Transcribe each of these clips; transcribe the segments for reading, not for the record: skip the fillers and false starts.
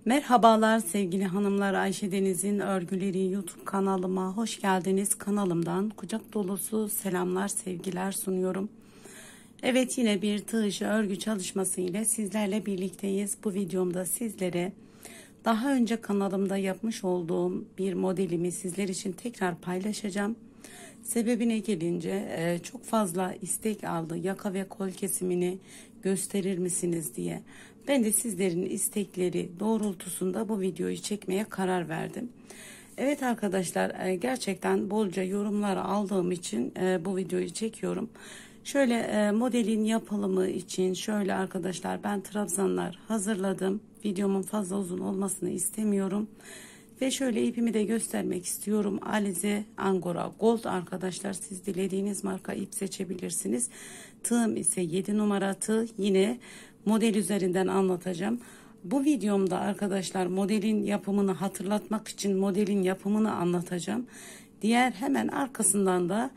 Merhabalar sevgili hanımlar, Ayşe Deniz'in Örgüleri YouTube kanalıma hoş geldiniz. Kanalımdan kucak dolusu selamlar, sevgiler sunuyorum. Evet, yine bir tığ işi örgü çalışması ile sizlerle birlikteyiz. Bu videomda sizlere daha önce kanalımda yapmış olduğum bir modelimi sizler için tekrar paylaşacağım. Sebebine gelince çok fazla istek aldı, yaka ve kol kesimini gösterir misiniz diye. Ben de sizlerin istekleri doğrultusunda bu videoyu çekmeye karar verdim. Evet arkadaşlar, gerçekten bolca yorumlar aldığım için bu videoyu çekiyorum. Şöyle modelin yapılımı için şöyle arkadaşlar, ben trabzanlar hazırladım. Videomun fazla uzun olmasını istemiyorum. Ve şöyle ipimi de göstermek istiyorum. Alize Angora Gold arkadaşlar. Siz dilediğiniz marka ip seçebilirsiniz. Tığım ise 7 numara tığ. Yine model üzerinden anlatacağım. Bu videomda arkadaşlar modelin yapımını hatırlatmak için modelin yapımını anlatacağım. Diğer hemen arkasından da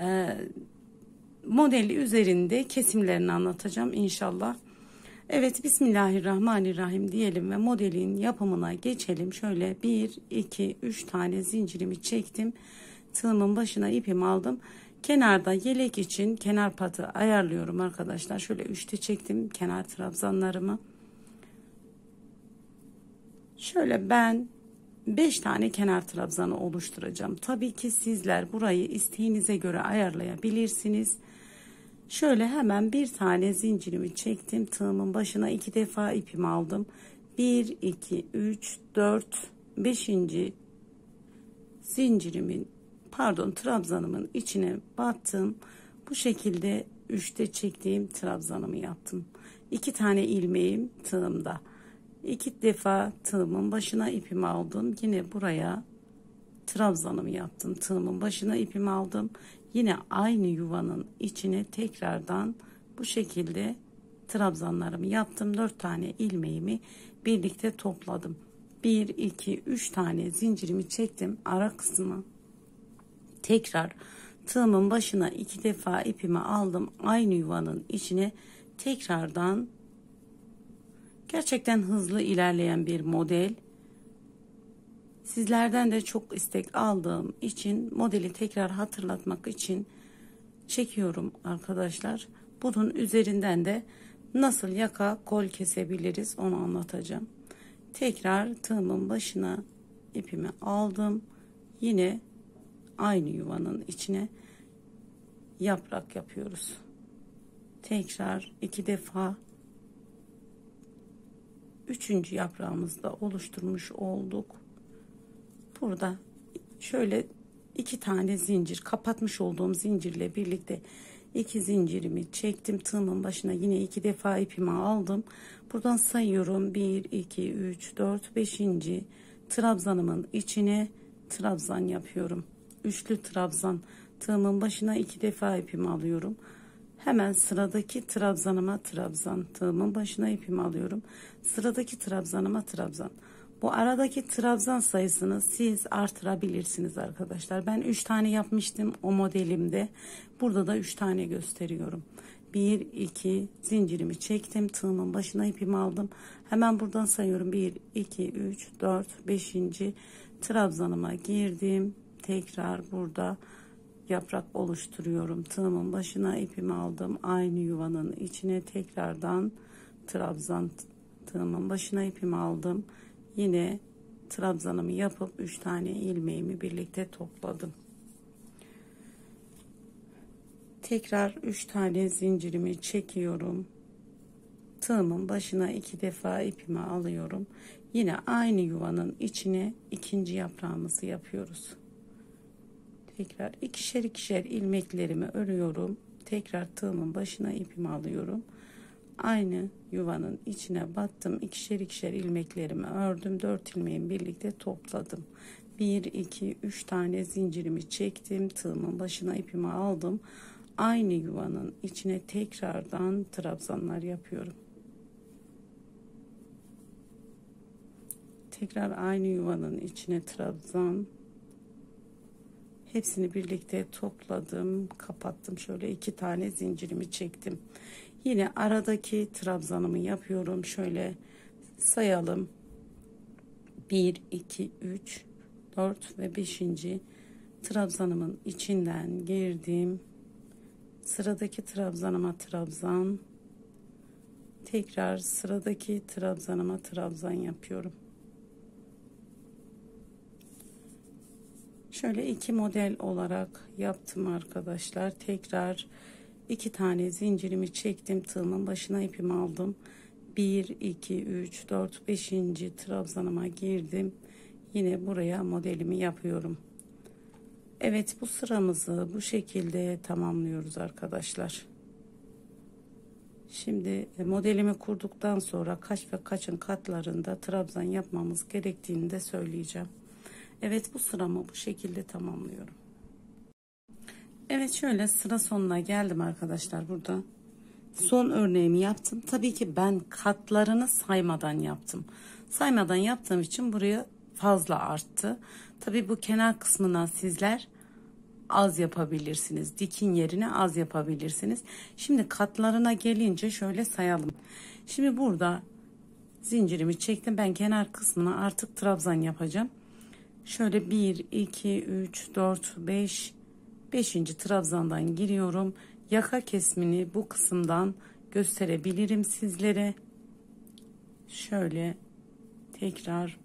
modeli üzerinde kesimlerini anlatacağım inşallah. Evet, Bismillahirrahmanirrahim diyelim ve modelin yapımına geçelim. Şöyle 1 2 3 tane zincirimi çektim. Tığımın başına ipimi aldım. Kenarda yelek için kenar patı ayarlıyorum arkadaşlar. Şöyle 3'te çektim kenar trabzanlarımı. Şöyle ben 5 tane kenar trabzanı oluşturacağım. Tabii ki sizler burayı isteğinize göre ayarlayabilirsiniz. Şöyle hemen bir tane zincirimi çektim. Tığımın başına 2 defa ipimi aldım. 1 2 3 4 5. zincirimin trabzanımın içine battım. Bu şekilde 3'te çektiğim trabzanımı yaptım. 2 tane ilmeğim tığımda. 2 defa tığımın başına ipimi aldım. Yine buraya trabzanımı yaptım. Tığımın başına ipimi aldım. Yine aynı yuvanın içine tekrardan bu şekilde trabzanlarımı yaptım. 4 tane ilmeğimi birlikte topladım. 1 2 3 tane zincirimi çektim. Ara kısmı tekrar tığımın başına 2 defa ipimi aldım. Aynı yuvanın içine tekrardan, gerçekten hızlı ilerleyen bir model. Sizlerden de çok istek aldığım için modeli tekrar hatırlatmak için çekiyorum arkadaşlar. Bunun üzerinden de nasıl yaka kol kesebiliriz onu anlatacağım. Tekrar tığımın başına ipimi aldım. Yine aynı yuvanın içine yaprak yapıyoruz. Tekrar 2 defa, 3. yaprağımızı da oluşturmuş olduk. Burada şöyle 2 tane zincir, kapatmış olduğum zincirle birlikte 2 zincirimi çektim. Tığımın başına yine 2 defa ipimi aldım. Buradan sayıyorum. 1 2 3 4 5. trabzanımın içine trabzan yapıyorum. Üçlü trabzan. Tığımın başına 2 defa ipimi alıyorum. Hemen sıradaki trabzanıma trabzan. Tığımın başına ipimi alıyorum. Sıradaki trabzanıma trabzan. Bu aradaki trabzan sayısını siz artırabilirsiniz arkadaşlar. Ben 3 tane yapmıştım o modelimde. Burada da 3 tane gösteriyorum. 1 2 zincirimi çektim. Tığımın başına ipimi aldım. Hemen buradan sayıyorum. 1 2 3 4 5. trabzanıma girdim. Tekrar burada yaprak oluşturuyorum. Tığımın başına ipimi aldım. Aynı yuvanın içine tekrardan trabzan. Tığımın başına ipimi aldım. Yine trabzanımı yapıp 3 tane ilmeğimi birlikte topladım. Tekrar 3 tane zincirimi çekiyorum. Tığımın başına 2 defa ipimi alıyorum. Yine aynı yuvanın içine 2. yaprağımızı yapıyoruz. Tekrar ikişer ilmeklerimi örüyorum. Tekrar tığımın başına ipimi alıyorum. Aynı yuvanın içine battım. İkişer ilmeklerimi ördüm. 4 ilmeğimi birlikte topladım. 1 2 3 tane zincirimi çektim. Tığımın başına ipimi aldım. Aynı yuvanın içine tekrardan trabzanlar yapıyorum. Tekrar aynı yuvanın içine trabzan. Hepsini birlikte topladım, kapattım. Şöyle 2 tane zincirimi çektim. Yine aradaki trabzanımı yapıyorum. Şöyle sayalım. 1 2 3 4 ve 5. trabzanımın içinden girdim. Sıradaki trabzanıma trabzan, tekrar sıradaki trabzanıma trabzan yapıyorum. Şöyle iki model olarak yaptım arkadaşlar. Tekrar 2 tane zincirimi çektim, tığımın başına ipimi aldım. 1 2 3 4 5. trabzanıma girdim. Yine buraya modelimi yapıyorum. Evet, bu sıramızı bu şekilde tamamlıyoruz arkadaşlar. Şimdi modelimi kurduktan sonra kaç ve kaçın katlarında trabzan yapmamız gerektiğini de söyleyeceğim. Evet, bu sıramı bu şekilde tamamlıyorum. Evet, şöyle sıra sonuna geldim arkadaşlar. Burada son örneğimi yaptım. Tabii ki ben katlarını saymadan yaptım. Saymadan yaptığım için buraya fazla arttı. Tabii bu kenar kısmına sizler az yapabilirsiniz. Dikin yerine az yapabilirsiniz. Şimdi katlarına gelince şöyle sayalım. Şimdi burada zincirimi çektim. Ben kenar kısmına artık trabzan yapacağım. Şöyle 1 2 3 4 5 trabzandan giriyorum. Yaka kesimini bu kısımdan gösterebilirim sizlere. Şöyle tekrar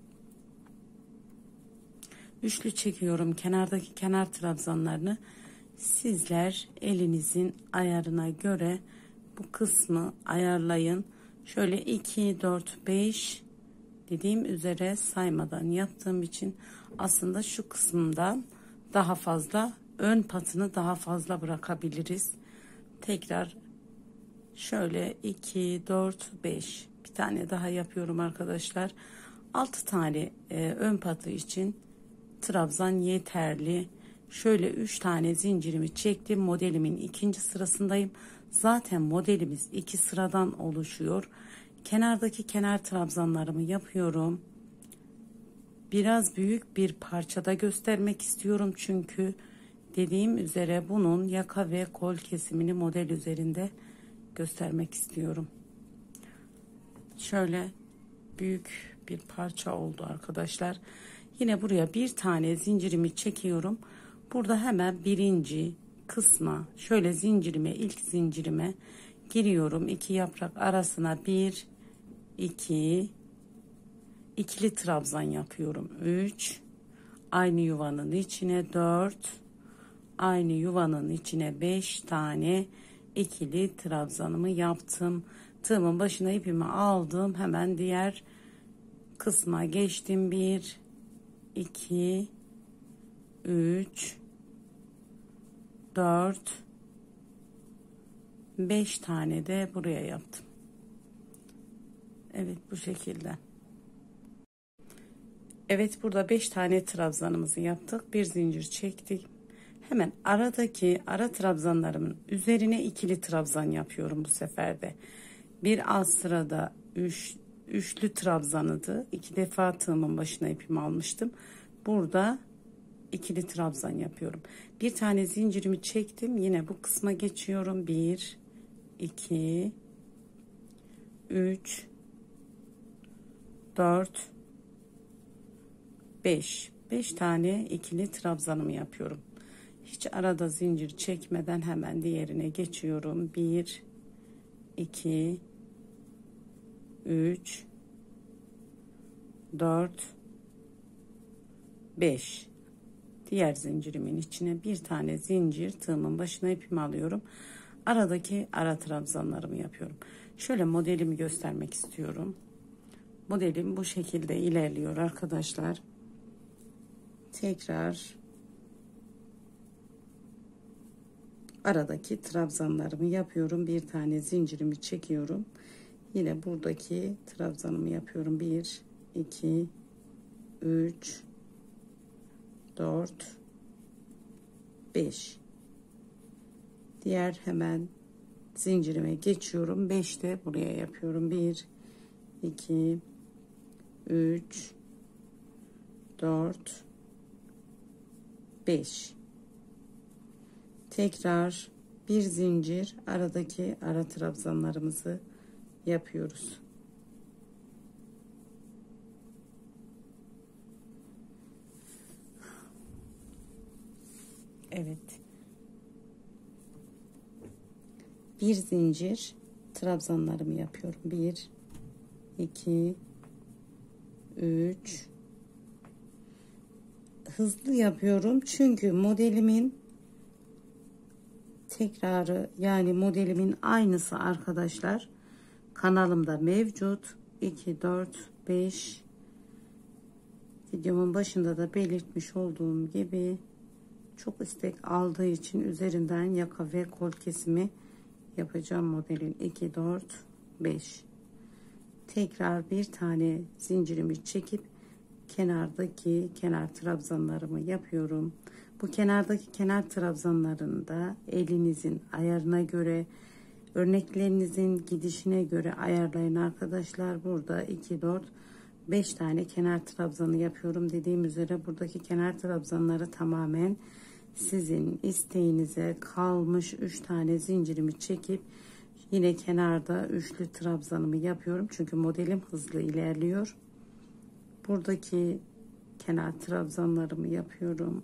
üçlü çekiyorum kenardaki kenar trabzanlarını. Sizler elinizin ayarına göre bu kısmı ayarlayın. Şöyle 2 4 5 dediğim üzere saymadan yaptığım için aslında şu kısımdan daha fazla, ön patını daha fazla bırakabiliriz. Tekrar şöyle 2 4 5 bir tane daha yapıyorum arkadaşlar. 6 tane ön patı için trabzan yeterli. Şöyle 3 tane zincirimi çektim. Modelimin ikinci sırasındayım. Zaten modelimiz 2 sıradan oluşuyor. Kenardaki kenar trabzanlarımı yapıyorum. Biraz büyük bir parçada göstermek istiyorum çünkü dediğim üzere bunun yaka ve kol kesimini model üzerinde göstermek istiyorum. Şöyle büyük bir parça oldu arkadaşlar. Yine buraya bir tane zincirimi çekiyorum. Burada hemen birinci kısma şöyle zincirime, ilk zincirime giriyorum. 2 yaprak arasına 1 2 ikili trabzan yapıyorum. 3 aynı yuvanın içine 4 aynı yuvanın içine 5 tane ikili trabzanımı yaptım. Tığımın başına ipimi aldım. Hemen diğer kısma geçtim. 1 2 3 4 5 tane de buraya yaptım. Evet, bu şekilde. Evet, burada 5 tane trabzanımızı yaptık. Bir zincir çektik. Hemen aradaki ara trabzanlarımın üzerine ikili trabzan yapıyorum bu sefer de. Bir alt sırada üçlü trabzanıydı. 2 defa tığımın başına ipimi almıştım. Burada ikili trabzan yapıyorum. Bir tane zincirimi çektim. Yine bu kısma geçiyorum. 1 2 3 4 5 tane ikili trabzanımı yapıyorum. Hiç arada zincir çekmeden hemen diğerine geçiyorum. 1 2 3 4 5 diğer zincirimin içine bir tane zincir, tığımın başına ipimi alıyorum. Aradaki ara trabzanlarımı yapıyorum. Şöyle modelimi göstermek istiyorum. Modelim bu şekilde ilerliyor arkadaşlar. Tekrar aradaki trabzanlarımı yapıyorum. Bir tane zincirimi çekiyorum. Yine buradaki trabzanımı yapıyorum. 1 2 3 4 5 diğer hemen zincirime geçiyorum. 5 de buraya yapıyorum. 1 2 3 4 5 tekrar bir zincir, aradaki ara trabzanlarımızı yapıyoruz. Evet. Bir zincir trabzanlarımı yapıyorum. 1 2 3. Hızlı yapıyorum çünkü modelimin tekrarı, yani modelimin aynısı arkadaşlar kanalımda mevcut. 2 4 5, videomun başında da belirtmiş olduğum gibi çok istek aldığı için üzerinden yaka ve kol kesimi yapacağım modelin. 2 4 5. Tekrar bir tane zincirimi çekip kenardaki kenar trabzanlarımı yapıyorum. Bu kenardaki kenar trabzanlarını da elinizin ayarına göre, örneklerinizin gidişine göre ayarlayın arkadaşlar. Burada 2 4 5 tane kenar trabzanı yapıyorum. Dediğim üzere buradaki kenar trabzanları tamamen sizin isteğinize kalmış. 3 tane zincirimi çekip yine kenarda üçlü trabzanımı yapıyorum. Çünkü modelim hızlı ilerliyor. Buradaki kenar trabzanlarımı yapıyorum.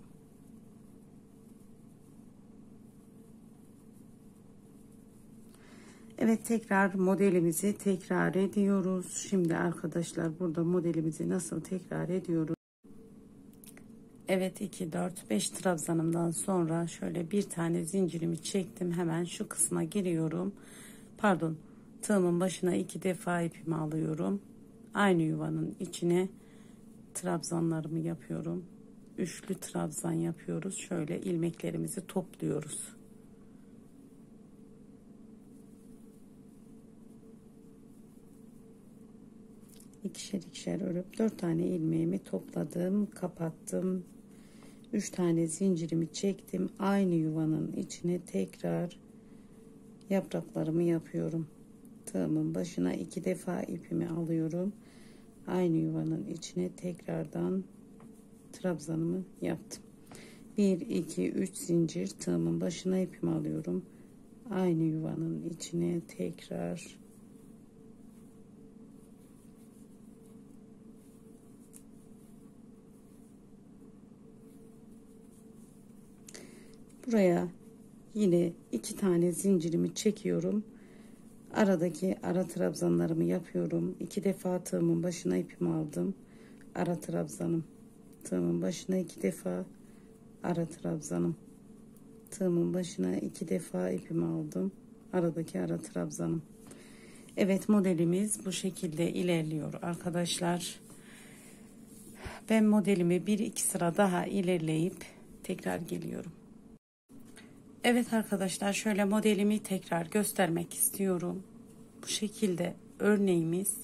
Evet, tekrar modelimizi tekrar ediyoruz. Şimdi arkadaşlar burada modelimizi nasıl tekrar ediyoruz? Evet, 2 4 5 trabzanımdan sonra şöyle bir tane zincirimi çektim. Hemen şu kısma giriyorum. Pardon, tığımın başına 2 defa ipimi alıyorum. Aynı yuvanın içine trabzanlarımı yapıyorum. Üçlü trabzan yapıyoruz. Şöyle ilmeklerimizi topluyoruz. İkişer ikişer örüp 4 tane ilmeğimi topladım, kapattım. 3 tane zincirimi çektim. Aynı yuvanın içine tekrar yapraklarımı yapıyorum. Tığımın başına 2 defa ipimi alıyorum. Aynı yuvanın içine tekrardan trabzanımı yaptım. 1 2 3 zincir, tığımın başına ipimi alıyorum. Aynı yuvanın içine tekrar buraya yine 2 tane zincirimi çekiyorum. Aradaki ara trabzanlarımı yapıyorum. 2 defa tığımın başına ipimi aldım. Ara trabzanım. Tığımın başına 2 defa ara trabzanım. Tığımın başına 2 defa ipimi aldım. Aradaki ara trabzanım. Evet, modelimiz bu şekilde ilerliyor arkadaşlar. Ben modelimi 1-2 sıra daha ilerleyip tekrar geliyorum. Evet arkadaşlar, şöyle modelimi tekrar göstermek istiyorum. Bu şekilde örneğimiz.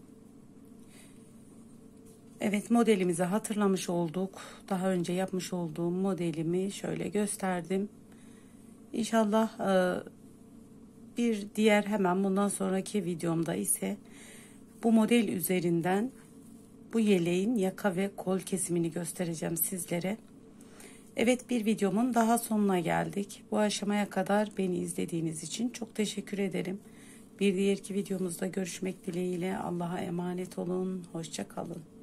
Evet, modelimizi hatırlamış olduk. Daha önce yapmış olduğum modelimi şöyle gösterdim. İnşallah bir diğer, hemen bundan sonraki videomda ise bu model üzerinden bu yeleğin yaka ve kol kesimini göstereceğim sizlere. Evet, bir videomun daha sonuna geldik. Bu aşamaya kadar beni izlediğiniz için çok teşekkür ederim. Bir diğerki videomuzda görüşmek dileğiyle. Allah'a emanet olun. Hoşça kalın.